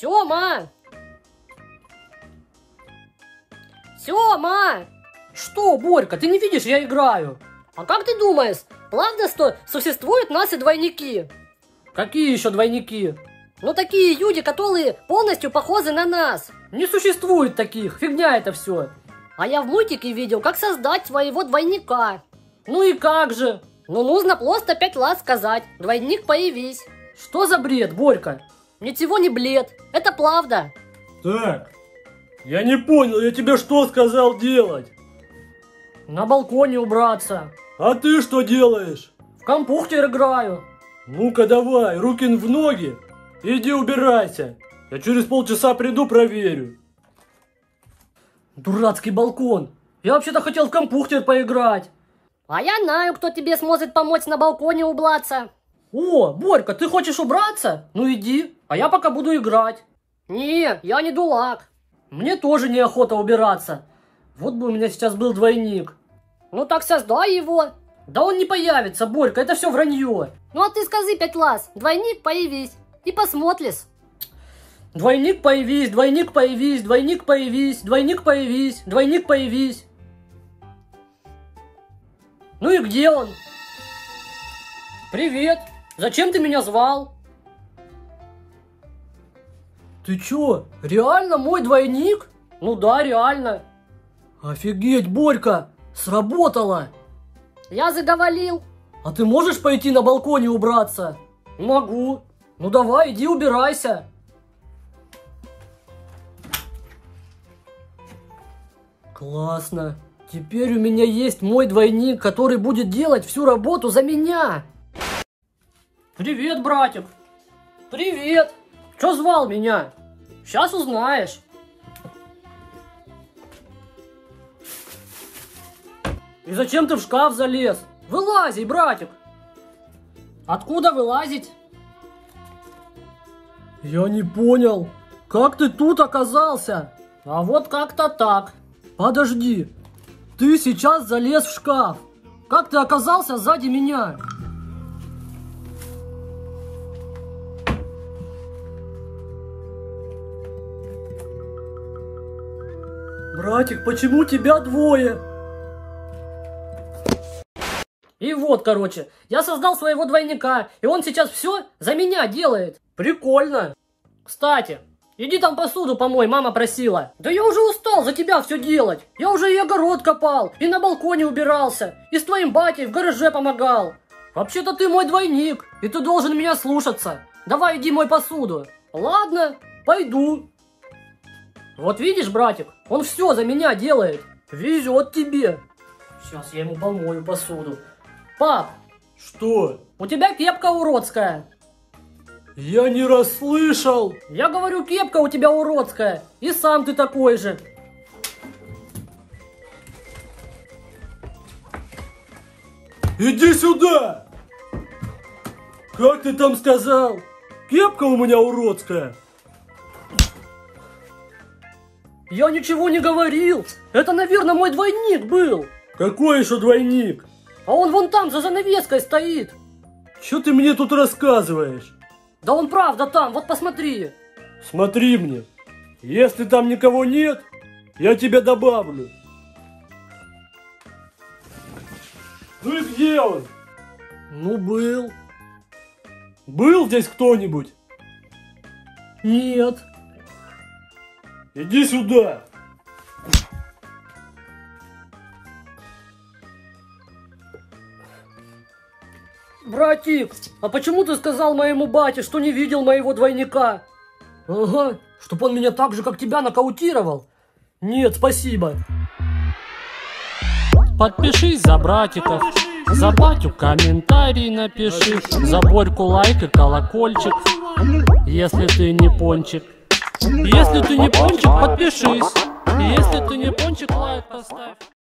Сёма! Сёма! Что, Борька, ты не видишь, я играю. А как ты думаешь, правда, что существуют наши двойники? Какие еще двойники? Ну, такие люди, которые полностью похожи на нас. Не существует таких, фигня это все. А я в мультике видел, как создать своего двойника. Ну и как же? Ну, нужно просто 5 раз сказать: двойник, появись. Что за бред, Борька? Ничего не бред, это правда. Так, я не понял, я тебе что сказал делать? На балконе убраться. А ты что делаешь? В компьютер играю. Ну-ка давай, руки в ноги. Иди убирайся. Я через полчаса приду, проверю. Дурацкий балкон. Я вообще-то хотел в компьютер поиграть. А я знаю, кто тебе сможет помочь на балконе убраться. О, Борька, ты хочешь убраться? Ну иди, а я пока буду играть. Не, я не дурак. Мне тоже неохота убираться. Вот бы у меня сейчас был двойник. Ну так создай его. Да он не появится, Борька, это все вранье. Ну а ты скажи 5 раз: двойник, появись. И посмотришь. Двойник, появись, двойник, появись, двойник, появись, двойник, появись, двойник, появись. Ну и где он? Привет. Зачем ты меня звал? Ты чё, реально мой двойник? Ну да, реально. Офигеть, Борька, сработало. Я заговорил. А ты можешь пойти на балконе убраться? Могу. Ну давай, иди убирайся. Классно. Теперь у меня есть мой двойник, который будет делать всю работу за меня. Привет, братик. Привет. Чё звал меня? Сейчас узнаешь. И зачем ты в шкаф залез? Вылази, братик. Откуда вылазить? Я не понял. Как ты тут оказался? А вот как-то так. Подожди. Ты сейчас залез в шкаф. Как ты оказался сзади меня? Братик, почему тебя двое? И вот, короче, я создал своего двойника, и он сейчас все за меня делает. Прикольно. Кстати, иди там посуду помой, мама просила. Да я уже устал за тебя все делать. Я уже и огород копал, и на балконе убирался, и с твоим батей в гараже помогал. Вообще-то ты мой двойник, и ты должен меня слушаться. Давай иди мой посуду. Ладно, пойду. Вот видишь, братик, он все за меня делает. Везет тебе. Сейчас я ему помою посуду. Пап, Что? у тебя кепка уродская. Я не расслышал. Я говорю, кепка у тебя уродская. И сам ты такой же. Иди сюда! Как ты там сказал? Кепка у меня уродская. Я ничего не говорил. Это, наверное, мой двойник был. Какой еще двойник? А он вон там за занавеской стоит. Что ты мне тут рассказываешь? Да он правда там, вот посмотри. Смотри мне. Если там никого нет, я тебя добавлю. Ну и где он? Ну, был. Был здесь кто-нибудь? Нет. Иди сюда. Братик, а почему ты сказал моему бате, что не видел моего двойника? Ага, чтоб он меня так же, как тебя, нокаутировал? Нет, спасибо. Подпишись за братиков, за батю комментарий напиши, за Борьку лайк и колокольчик, если ты не пончик. Если ты не пончик, подпишись, если ты не пончик, лайк поставь.